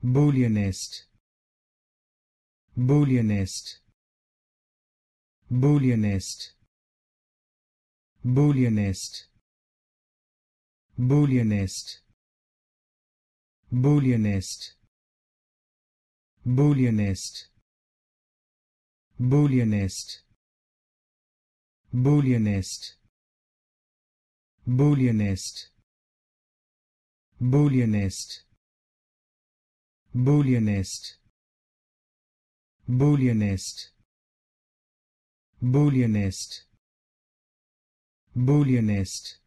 Bullionist, Bullionist, Bullionist, Bullionist, Bullionist, Bullionist, Bullionist, Bullionist, Bullionist, Bullionist, Bullionist, Bullionist, Bullionist, Bullionist, Bullionist,